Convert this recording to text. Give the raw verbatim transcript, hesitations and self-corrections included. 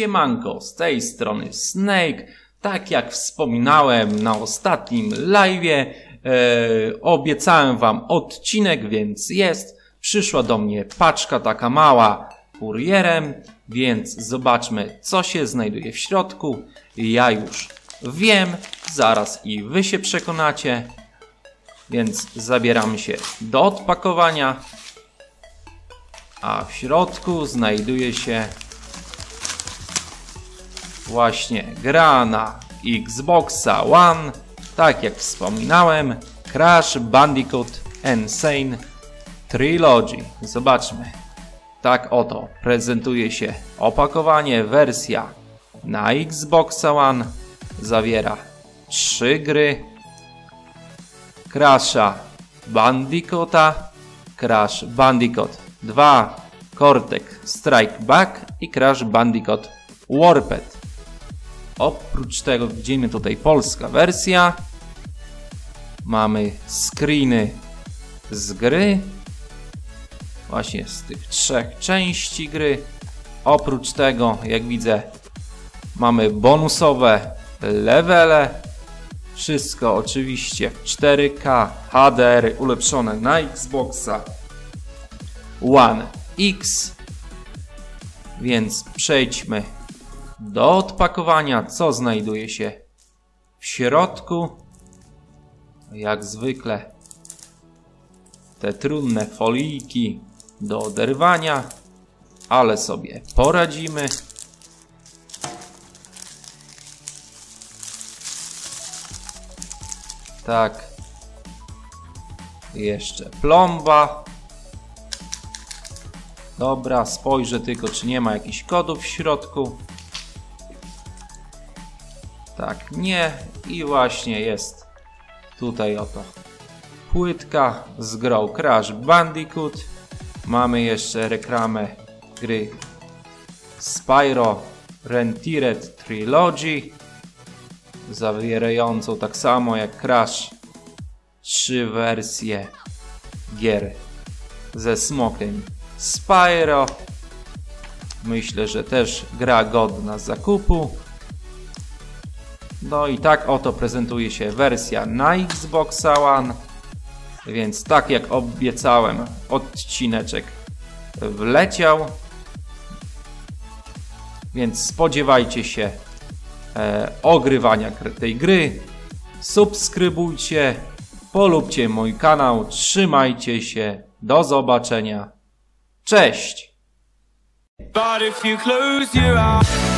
Siemanko, z tej strony Snake. Tak jak wspominałem na ostatnim live'ie, e, obiecałem wam odcinek, więc jest. Przyszła do mnie paczka taka mała kurierem, więc zobaczmy, co się znajduje w środku. Ja już wiem, zaraz i wy się przekonacie, więc zabieramy się do odpakowania. A w środku znajduje się właśnie gra na Xboxa One, tak jak wspominałem, Crash Bandicoot N. Sane Trilogy. Zobaczmy. Tak oto prezentuje się opakowanie. Wersja na Xboxa One zawiera trzy gry: Crasha Bandicoota, Crash Bandicoot dwa, Cortex Strike Back i Crash Bandicoot Warped. Oprócz tego widzimy tutaj polska wersja. Mamy screeny z gry, właśnie z tych trzech części gry. Oprócz tego, jak widzę, mamy bonusowe levele. Wszystko oczywiście w cztery K, H D R ulepszone na Xboxa One X. Więc przejdźmy do odpakowania, co znajduje się w środku. Jak zwykle te trudne folijki do oderwania, ale sobie poradzimy. Tak. Jeszcze plomba. Dobra, spojrzę tylko, czy nie ma jakichś kodów w środku. Tak, nie. I właśnie jest tutaj oto płytka z grą Crash Bandicoot. Mamy jeszcze reklamę gry Spyro Retired Trilogy, zawierającą tak samo jak Crash trzy wersje gier ze smokiem Spyro. Myślę, że też gra godna zakupu. No i tak oto prezentuje się wersja na Xboxa One. Więc tak jak obiecałem, odcineczek wleciał. Więc spodziewajcie się e, ogrywania tej gry. Subskrybujcie, polubcie mój kanał, trzymajcie się, do zobaczenia. Cześć! But if you close your eyes